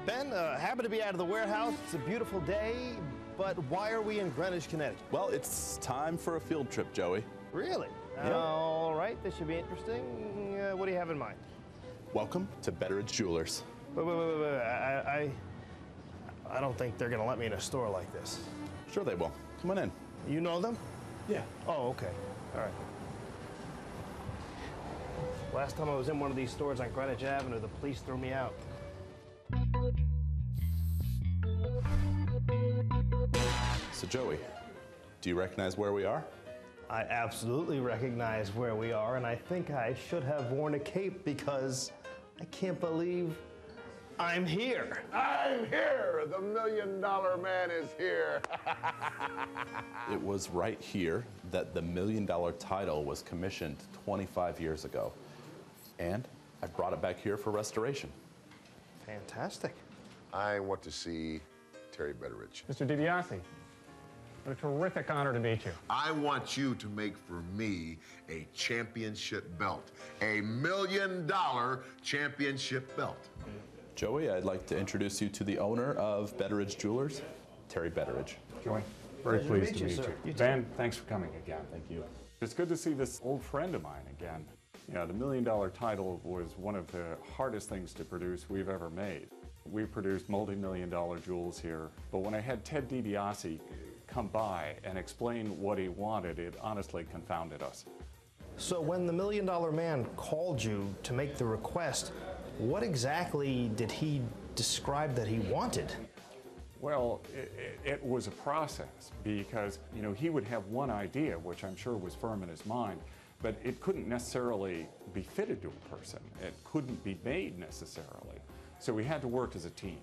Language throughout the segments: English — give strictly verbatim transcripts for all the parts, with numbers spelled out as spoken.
Ben, uh, happy to be out of the warehouse. It's a beautiful day, but why are we in Greenwich, Connecticut? Well, it's time for a field trip, Joey. Really? Yeah. All right, this should be interesting. Uh, what do you have in mind? Welcome to Betteridge Jewelers. Wait, wait, wait, wait, wait. I, I, I don't think they're going to let me in a store like this. Sure they will. Come on in. You know them? Yeah. Oh, okay. All right. Last time I was in one of these stores on Greenwich Avenue, the police threw me out. So, Joey, do you recognize where we are? I absolutely recognize where we are, and I think I should have worn a cape because I can't believe I'm here. I'm here. The million dollar man is here. It was right here that the million dollar title was commissioned twenty-five years ago. And I brought it back here for restoration. Fantastic. I want to see Terry Betteridge. Mister DiBiase, what a terrific honor to meet you. I want you to make for me a championship belt, a million dollar championship belt. Joey, I'd like to introduce you to the owner of Betteridge Jewelers, Terry Betteridge. Joey, very Pleasure pleased to to meet meet you, you. sir. You too. Ben, thanks for coming again. Thank you. It's good to see this old friend of mine again. Yeah, the million dollar title was one of the hardest things to produce we've ever made. We produced multi-million dollar jewels here, but when I had Ted DiBiase come by and explain what he wanted, it honestly confounded us. So when the Million Dollar Man called you to make the request, what exactly did he describe that he wanted? Well, it, it was a process because, you know, he would have one idea, which I'm sure was firm in his mind, but it couldn't necessarily be fitted to a person. It couldn't be made necessarily. So we had to work as a team.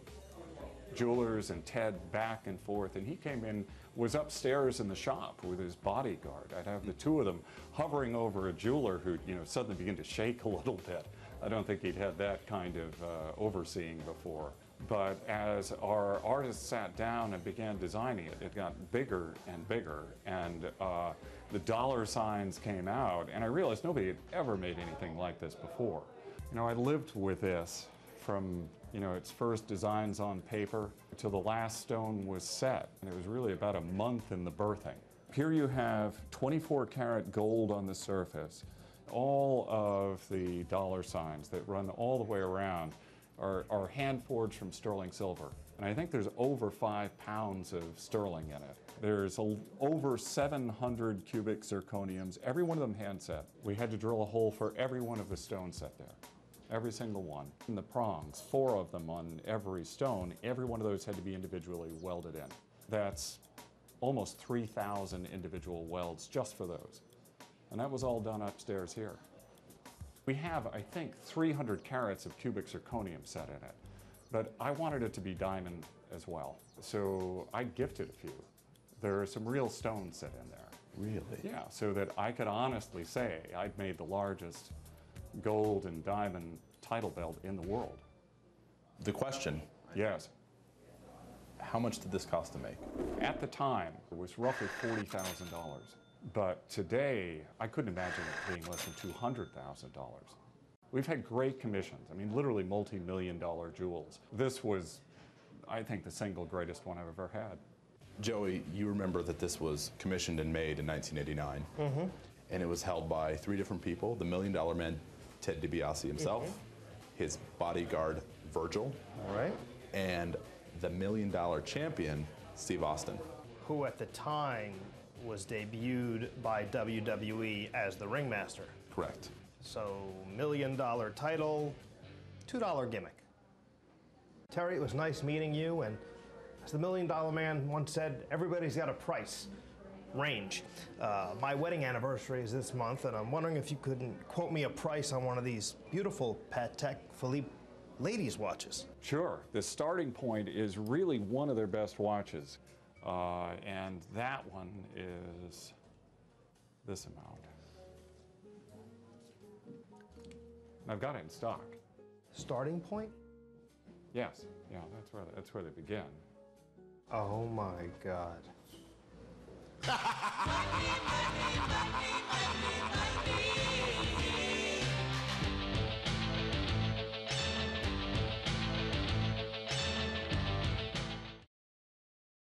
Jewelers and Ted back and forth, and he came in, was upstairs in the shop with his bodyguard. I'd have the two of them hovering over a jeweler who, you know, suddenly began to shake a little bit. I don't think he'd had that kind of uh, overseeing before. But as our artists sat down and began designing it, it got bigger and bigger, and uh, the dollar signs came out, and I realized nobody had ever made anything like this before. You know, I lived with this from, you know, its first designs on paper till the last stone was set, and it was really about a month in the birthing. Here you have twenty-four karat gold on the surface. All of the dollar signs that run all the way around are, are hand-forged from sterling silver. And I think there's over five pounds of sterling in it. There's a, over seven hundred cubic zirconiums, every one of them hand set. We had to drill a hole for every one of the stones set there. Every single one. And the prongs, four of them on every stone, every one of those had to be individually welded in. That's almost three thousand individual welds just for those. And that was all done upstairs here. We have, I think, three hundred carats of cubic zirconium set in it, but I wanted it to be diamond as well. So I gifted a few. There are some real stones set in there. Really? Yeah, so that I could honestly say I'd made the largest gold and diamond title belt in the world. The question, Yes. how much did this cost to make? At the time, it was roughly forty thousand dollars. But today, I couldn't imagine it being less than two hundred thousand dollars. We've had great commissions. I mean, literally multi-million dollar jewels. This was, I think, the single greatest one I've ever had. Joey, you remember that this was commissioned and made in nineteen eighty-nine. Mm-hmm. And it was held by three different people: the Million Dollar Man, Ted DiBiase himself, mm-hmm. his bodyguard, Virgil, All right. and the Million Dollar Champion, Steve Austin. Who at the time was debuted by W W E as the ringmaster. Correct. So, million dollar title, two dollar gimmick. Terry, it was nice meeting you, and as the Million Dollar Man once said, everybody's got a price range. Uh, my wedding anniversary is this month, and I'm wondering if you could quote me a price on one of these beautiful Patek Philippe ladies' watches. Sure. The starting point is really one of their best watches. Uh, and that one is this amount. And I've got it in stock. Starting point? Yes. Yeah, that's where, that's where they begin. Oh my God.